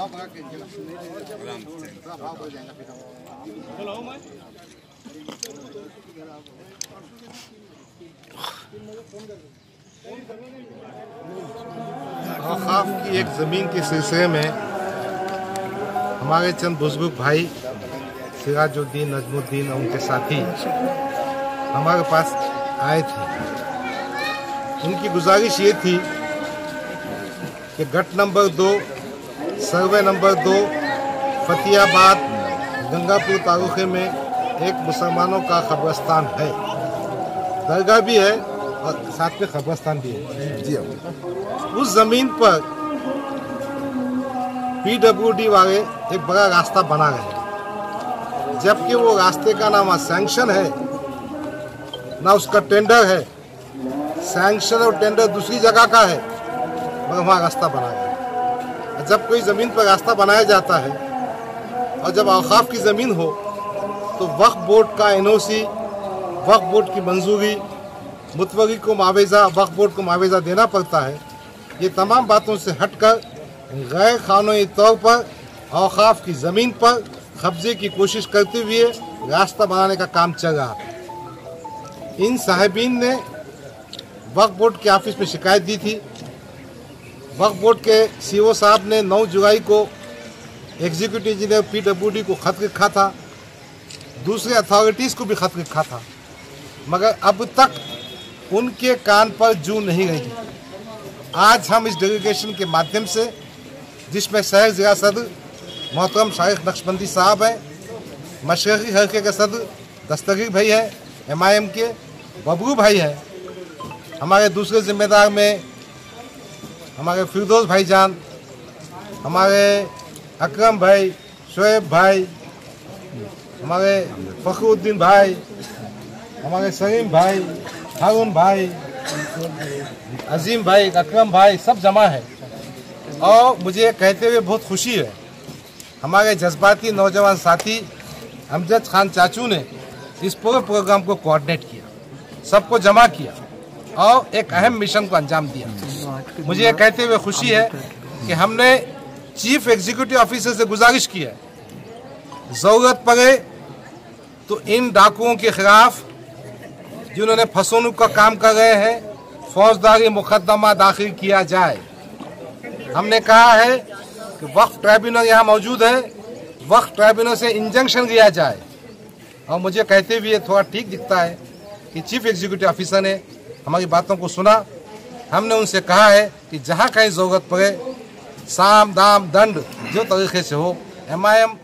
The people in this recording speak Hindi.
औक़ाफ़ की एक ज़मीन के सिलसिले में हमारे चंद बुजुर्ग भाई सिराजुद्दीन, नजमुद्दीन और उनके साथी हमारे पास आए थे। उनकी गुजारिश ये थी कि गट नंबर 2, सर्वे नंबर 2, फतियाबाद, गंगापुर तालुके में एक मुसलमानों का कब्रिस्तान है, दरगाह भी है और साथ में कब्रिस्तान भी है। जी उस ज़मीन पर PWD वाले एक बड़ा रास्ता बना रहे हैं, जबकि वो रास्ते का नाम सैंक्शन है ना उसका टेंडर है। सैंक्शन और टेंडर दूसरी जगह का है, मगर वहाँ रास्ता बनाया है। जब कोई ज़मीन पर रास्ता बनाया जाता है और जब औक़ाफ़ की ज़मीन हो तो वक्फ बोर्ड का NOC, वक्फ बोर्ड की मंजूरी, मुतवली को मुआवजा, वक्फ बोर्ड को मुआवजा देना पड़ता है। ये तमाम बातों से हटकर गैर कानूनी तौर पर औक़ाफ़ की ज़मीन पर कब्जे की कोशिश करते हुए रास्ता बनाने का काम चल रहा है। इन साहिबीन ने वक्फ बोर्ड के ऑफिस में शिकायत दी थी। वक्फ बोर्ड के CO साहब ने 9 जुलाई को एग्जीक्यूटिव इंजीनियर PWD को खत लिखा था, दूसरे अथॉरिटीज़ को भी खत लिखा था, मगर अब तक उनके कान पर जू नहीं रही। आज हम इस डेलीगेशन के माध्यम से, जिसमें शहर ज़िला सदर मोहतरम शाइख नक्शबंदी साहब हैं, मशरक़ी हल्के के सदर दस्तगीर भाई है, MIM के बबरू भाई हैं, हमारे दूसरे ज़िम्मेदार में हमारे फिरदौस भाईजान, हमारे अकरम भाई, शोएब भाई, हमारे फ़खरुद्दीन भाई, हमारे सलीम भाई, हारून भाई, अजीम भाई, अकरम भाई, सब जमा है। और मुझे कहते हुए बहुत खुशी है, हमारे जज्बाती नौजवान साथी अमजद खान चाचू ने इस पूरे प्रोग्राम को कोऑर्डिनेट किया, सबको जमा किया और एक अहम मिशन को अंजाम दिया। मुझे कहते हुए खुशी है कि हमने चीफ एग्जीक्यूटिव ऑफिसर से गुजारिश की है, ज़रूरत पड़े तो इन डाकुओं के खिलाफ जिन्होंने फसों का काम कर रहे हैं, फौजदारी मुकदमा दाखिल किया जाए। हमने कहा है कि वक्फ ट्राइब्यूनल यहाँ मौजूद है, वक्फ ट्राइब्यूनल से इंजंक्शन लिया जाए। और मुझे कहते हुए थोड़ा ठीक दिखता है कि चीफ एग्जीक्यूटिव ऑफिसर ने हमारी बातों को सुना। हमने उनसे कहा है कि जहाँ कहीं ज़रूरत पड़े, साम दाम दंड जो तरीके से हो, MIM